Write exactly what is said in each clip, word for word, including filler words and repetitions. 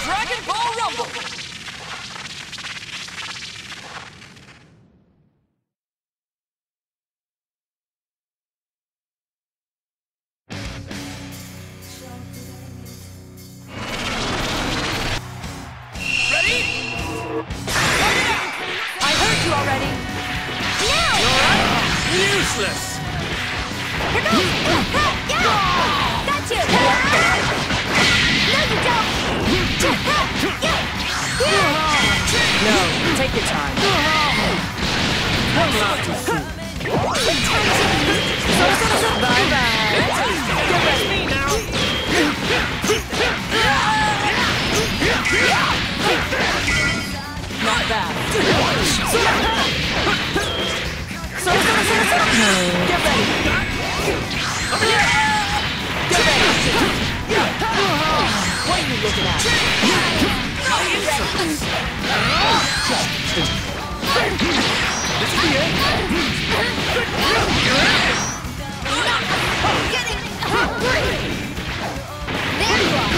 Dragon Ball Rumble! Ready? I heard you already. Now! Useless! Here goes! Yeah! Got you! No, you don't! No, take your time. Not too soon. Bye-bye. Don't let me now! Not bad. Get ready. Get ready. What are you looking at? This is the end! Getting hungry. There you are.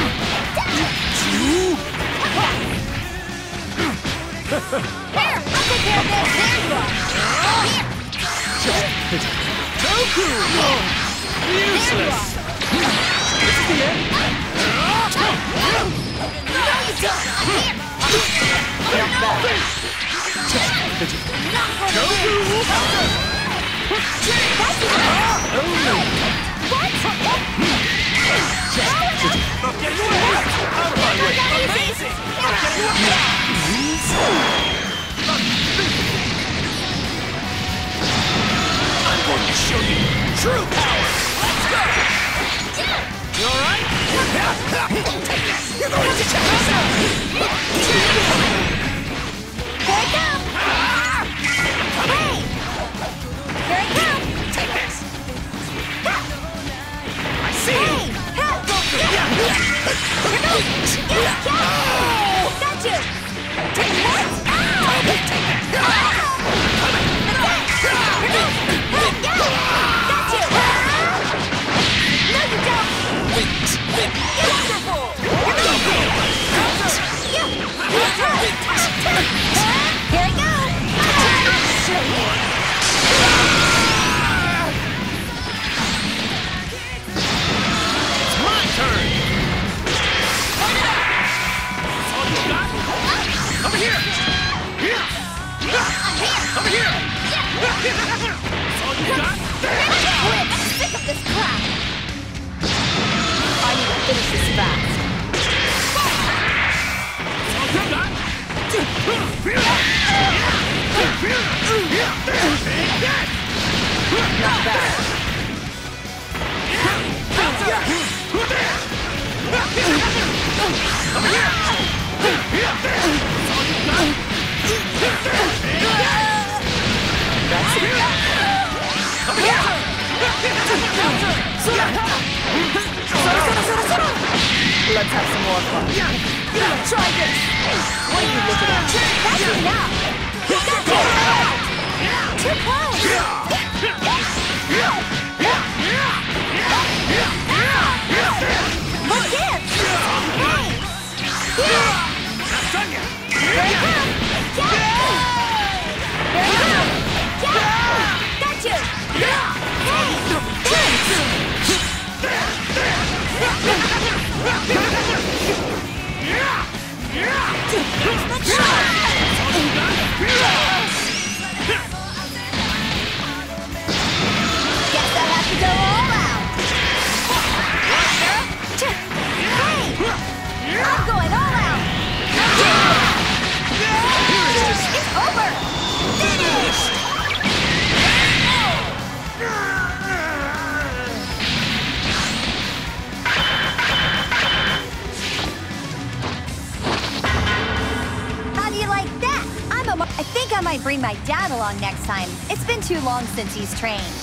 Here, I'll take care of this. There you are. Here. Goku! Useless! This is the end! No, you don't. Here. Not bad. Not for the Goku! That's it. What? I'm getting away! Out of my way! Amazing. I'm going to show you true power! Let's go! You alright? You're going to check this out! Here it comes! Hey! Here it comes! Take this! I see Hey! you! Help! Here goes! Got you! Take what? Ow! That's it! Here goes! Got you! No, you don't! Wonderful! Here it goes! It's my turn! All you got? Over here! Here! Over here! All you got? I'm sick of this crap! I need to finish this fast. All you got? Not bad. That's it. Let's have some more fun. Try this. What are you looking at? That's enough. Too close. What gives? Hey. Here it comes. Here it comes. Got you. Hey. Guess I'll have to go all out. Hey! I'm going all out. It's over. Finished. How do you like that? I'm a. I think I might bring my dad along next time. It's been too long since he's trained.